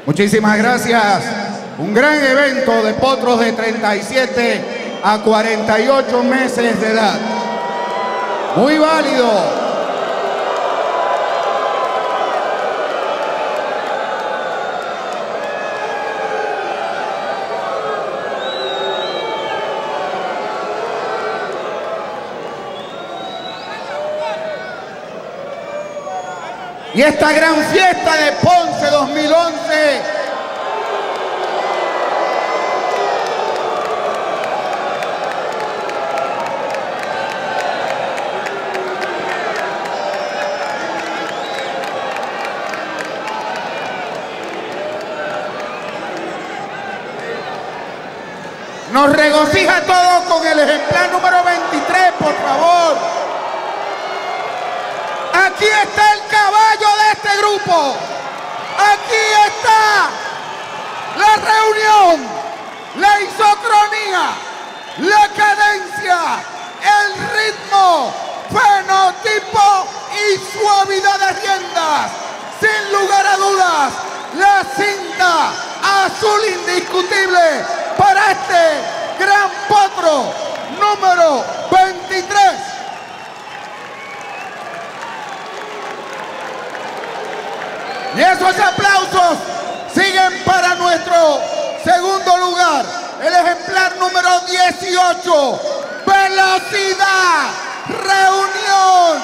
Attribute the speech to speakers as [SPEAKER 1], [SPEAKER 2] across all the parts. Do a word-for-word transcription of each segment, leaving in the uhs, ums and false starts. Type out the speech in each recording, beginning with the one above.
[SPEAKER 1] Muchísimas gracias. Un gran evento de potros de treinta y siete a cuarenta y ocho meses de edad. Muy válido. Y esta gran fiesta de Ponce dos mil once nos regocija a todos con el ejemplar número veintitrés, por favor. Aquí está el caballo de este grupo. Aquí está la reunión, la isocronía, la cadencia, el ritmo, fenotipo y suavidad de riendas. Sin lugar a dudas, la cinta azul indiscutible para este gran potro número veintitrés. Y esos aplausos siguen para nuestro segundo lugar, el ejemplar número dieciocho, velocidad, reunión,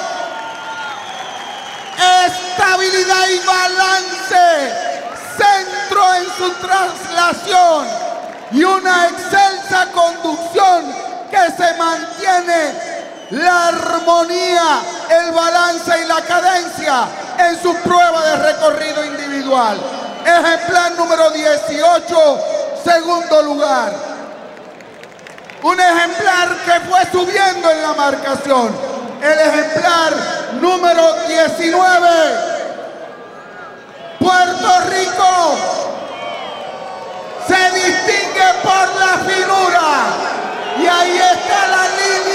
[SPEAKER 1] estabilidad y balance, centro en su traslación y una excelsa conducción que se mantiene la armonía, el balance y la cadencia en su prueba de recorrido individual. Ejemplar número dieciocho, segundo lugar. Un ejemplar que fue subiendo en la marcación. El ejemplar número diecinueve, Puerto Rico, se distingue por la finura. Y ahí está la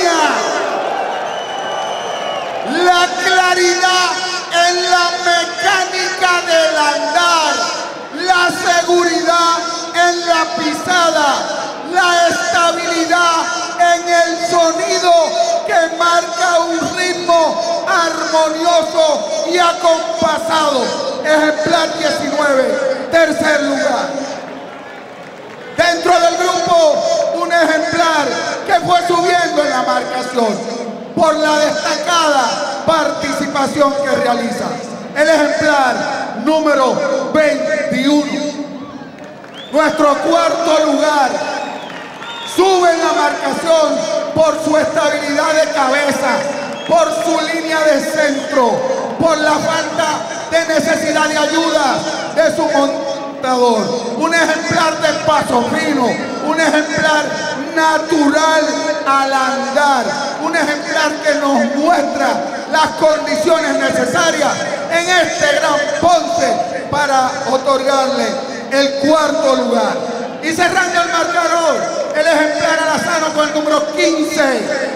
[SPEAKER 1] línea, la claridad en la mecánica del andar, la seguridad en la pisada, la estabilidad en el sonido que marca un ritmo armonioso y acompasado. Ejemplar diecinueve, tercer lugar. Dentro del grupo, un ejemplar que fue subiendo en la marcación por la destacada participación que realiza. El ejemplar número veintiuno. Nuestro cuarto lugar sube en la marcación por su estabilidad de cabeza, por su línea de centro, por la falta de necesidad de ayuda de su montador. Un ejemplar de paso fino, un ejemplar natural al andar, un ejemplar que nos muestra las condiciones necesarias en este gran Ponce para otorgarle el cuarto lugar. Y cerrando el marcador, el ejemplar alazano con el número quince.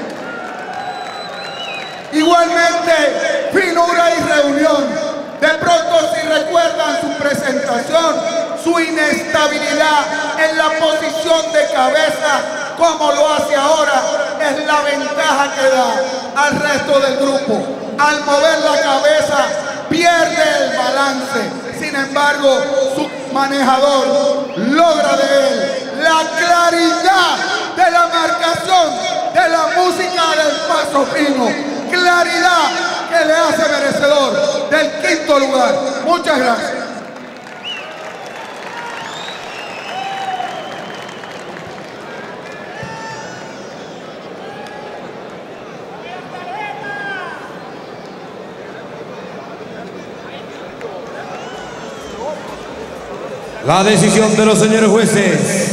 [SPEAKER 1] Igualmente, finura y reunión. De pronto, si recuerdan su presentación, su inestabilidad en la posición de cabeza, como lo hace ahora, es la ventaja que da al resto del grupo. Al mover la cabeza, pierde el balance. Sin embargo, su manejador logra de él la claridad de la marcación, de la música del paso fino. Claridad que le hace merecedor del quinto lugar. Muchas gracias.
[SPEAKER 2] La decisión de los señores jueces.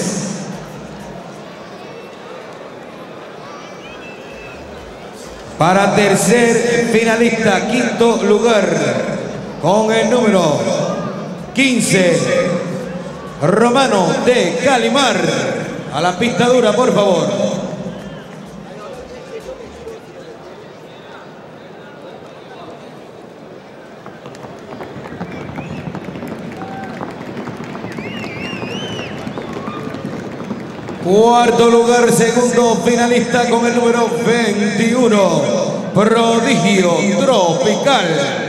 [SPEAKER 2] Para tercer finalista, quinto lugar, con el número quince, Romano de Calimar. A la pista dura, por favor. Cuarto lugar, segundo finalista con el número veintiuno, Prodigio Tropical.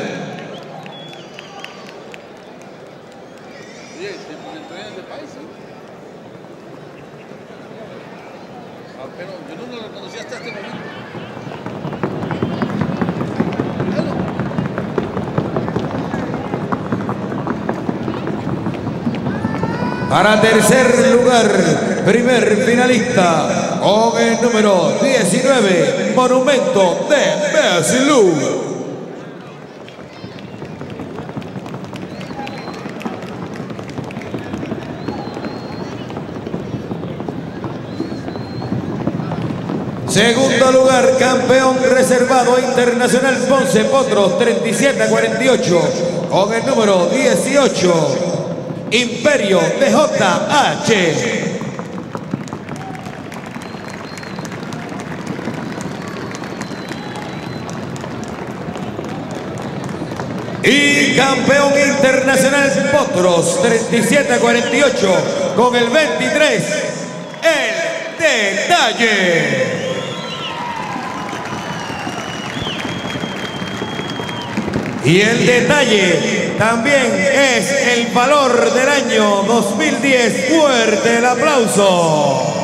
[SPEAKER 3] Pero yo no lo conocía hasta este momento.
[SPEAKER 2] Para tercer lugar, primer finalista, con el número diecinueve, Monumento de Mesilú. Segundo lugar, campeón reservado internacional Ponce Potros, treinta y siete a cuarenta y ocho, con el número dieciocho, Imperio de J H. Y campeón internacional Potros, treinta y siete a cuarenta y ocho, con el veintitrés, El Detalle. Y el detalle también es el valor del año dos mil diez. Fuerte el aplauso.